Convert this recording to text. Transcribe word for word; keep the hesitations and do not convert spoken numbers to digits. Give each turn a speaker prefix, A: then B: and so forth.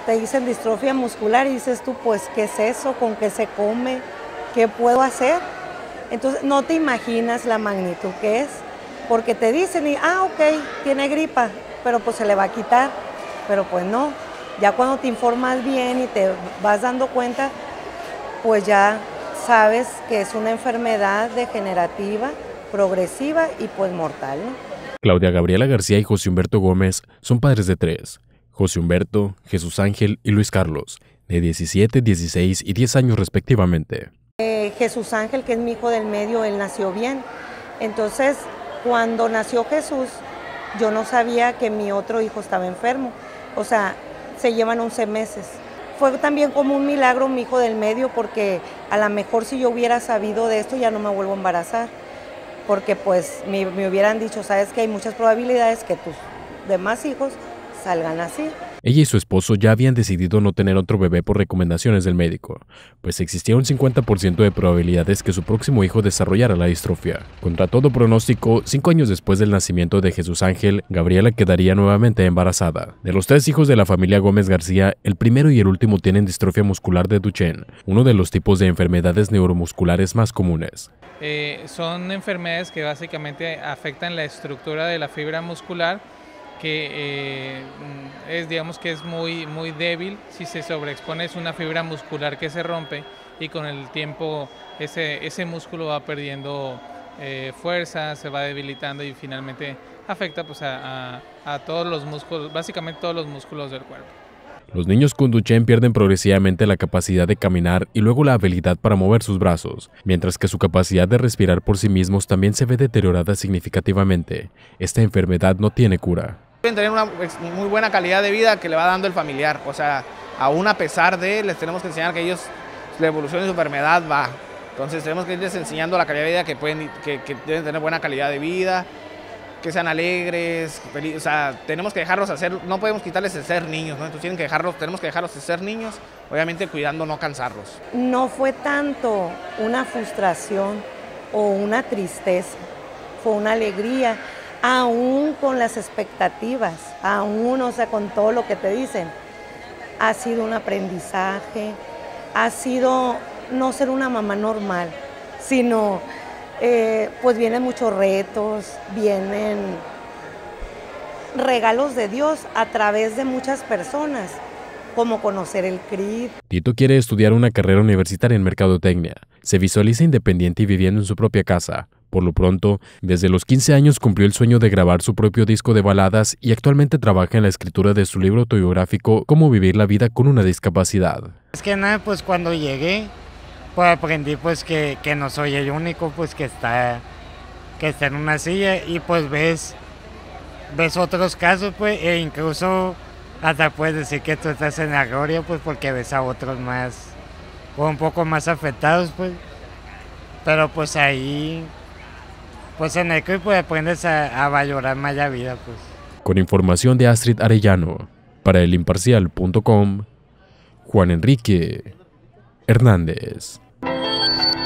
A: te dicen distrofia muscular y dices tú, pues, ¿qué es eso? ¿Con qué se come? ¿Qué puedo hacer? Entonces, no te imaginas la magnitud que es, porque te dicen, y, ah, ok, tiene gripa, pero pues se le va a quitar, pero pues no. Ya cuando te informas bien y te vas dando cuenta, pues ya sabes que es una enfermedad degenerativa, progresiva y pues mortal, ¿no?
B: Claudia Gabriela García y José Humberto Gómez son padres de tres: José Humberto, Jesús Ángel y Luis Carlos, de diecisiete, dieciséis y diez años respectivamente.
A: Eh, Jesús Ángel, que es mi hijo del medio, él nació bien. Entonces, cuando nació Jesús, yo no sabía que mi otro hijo estaba enfermo. O sea, se llevan once meses. Fue también como un milagro mi hijo del medio, porque a lo mejor si yo hubiera sabido de esto ya no me vuelvo a embarazar. Porque pues me, me hubieran dicho, sabes que hay muchas probabilidades que tus demás hijos salgan así.
B: Ella y su esposo ya habían decidido no tener otro bebé por recomendaciones del médico, pues existía un cincuenta por ciento de probabilidades que su próximo hijo desarrollara la distrofia. Contra todo pronóstico, cinco años después del nacimiento de Jesús Ángel, Gabriela quedaría nuevamente embarazada. De los tres hijos de la familia Gómez García, el primero y el último tienen distrofia muscular de Duchenne, uno de los tipos de enfermedades neuromusculares más comunes.
C: Eh, son enfermedades que básicamente afectan la estructura de la fibra muscular, que eh, es, digamos que es muy, muy débil. Si se sobreexpone es una fibra muscular que se rompe y con el tiempo ese, ese músculo va perdiendo eh, fuerza, se va debilitando y finalmente afecta pues, a, a, a todos los músculos, básicamente todos los músculos del cuerpo.
B: Los niños con Duchenne pierden progresivamente la capacidad de caminar y luego la habilidad para mover sus brazos, mientras que su capacidad de respirar por sí mismos también se ve deteriorada significativamente. Esta enfermedad no tiene cura.
D: Deben tener una muy buena calidad de vida que le va dando el familiar, o sea, aún a pesar de, les tenemos que enseñar que ellos, la evolución de su enfermedad va. Entonces tenemos que irles enseñando la calidad de vida, que, pueden, que, que deben tener buena calidad de vida, que sean alegres, felices, o sea, tenemos que dejarlos hacer, no podemos quitarles el ser niños, ¿no? Entonces tienen que dejarlos, tenemos que dejarlos ser niños, obviamente cuidando no cansarlos.
A: No fue tanto una frustración o una tristeza, fue una alegría, aún con las expectativas, aún, o sea, con todo lo que te dicen. Ha sido un aprendizaje, ha sido no ser una mamá normal, sino Eh, pues vienen muchos retos, vienen regalos de Dios a través de muchas personas, como conocer el C R I D.
B: Tito quiere estudiar una carrera universitaria en mercadotecnia. Se visualiza independiente y viviendo en su propia casa. Por lo pronto, desde los quince años cumplió el sueño de grabar su propio disco de baladas y actualmente trabaja en la escritura de su libro autobiográfico Cómo vivir la vida con una discapacidad.
E: Es que nada, pues cuando llegué, pues aprendí pues que, que no soy el único pues que está, que está en una silla, y pues ves, ves otros casos pues, e incluso hasta puedes decir que tú estás en la gloria pues porque ves a otros más, pues, un poco más afectados pues, pero pues ahí, pues en el club pues aprendes a, a valorar más la vida pues.
B: Con información de Astrid Arellano, para el imparcial punto com, Juan Enrique Hernández.